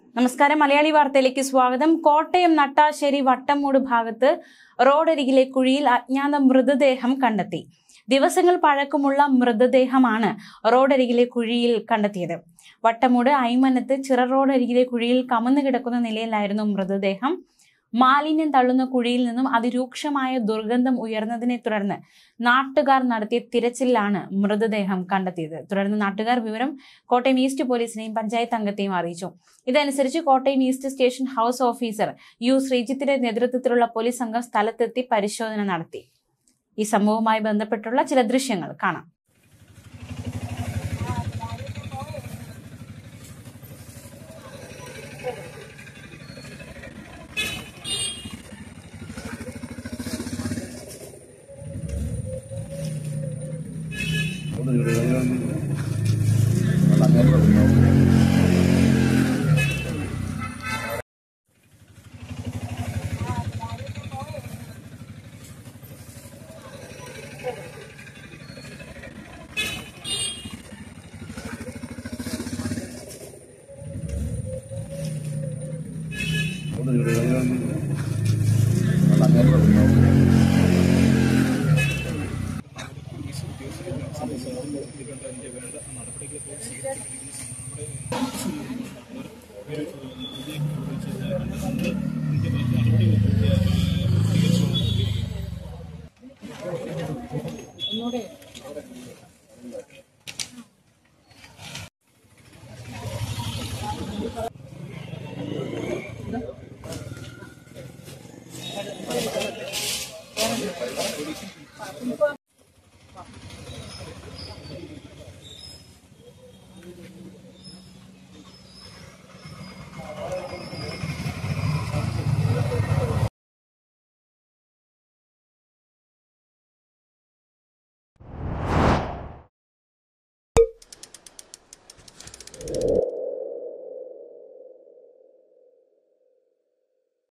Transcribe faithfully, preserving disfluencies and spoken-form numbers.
നമസ്കാരം മലയാളി വാർത്തയിലേക്ക് സ്വാഗതം. കോട്ടയം നട്ടാശ്ശേരി വട്ടമൂട് ഭാഗത്ത് റോഡരികിലെ കുഴിയിൽ അജ്ഞാത മൃതദേഹം കണ്ടെത്തി. ദിവസങ്ങൾ പഴക്കമുള്ള മൃതദേഹമാണ് റോഡരികിലെ കുഴിയിൽ കണ്ടെത്തിയത്. വട്ടമൂട് ഐമനത്ത് ചിറ റോഡരികിലെ കുഴിയിൽ കമന്നു കിടക്കുന്ന നിലയിലായിരുന്നു മൃതദേഹം. മാലിന്യം തള്ളുന്ന കുഴിയിൽ നിന്നും അതിരൂക്ഷമായ ദുർഗന്ധം ഉയർന്നതിനെ തുടർന്ന് നാട്ടുകാർ നടത്തിയ തിരച്ചിലാണ് മൃതദേഹം കണ്ടെത്തിയത്. തുടർന്ന് നാട്ടുകാർ വിവരം കോട്ടയം ഈസ്റ്റ് പോലീസിനെയും പഞ്ചായത്ത് അംഗത്തെയും അറിയിച്ചു. ഇതനുസരിച്ച് Kottayam east station house officer U ശ്രീജിത്തിന്റെ നേതൃത്വത്തിലുള്ള പോലീസ് സംഘം സ്ഥലത്തെത്തി പരിശോധന നടത്തി. ഈ സംഭവവുമായി ബന്ധപ്പെട്ടുള്ള ചില ദൃശ്യങ്ങൾ കാണാം. You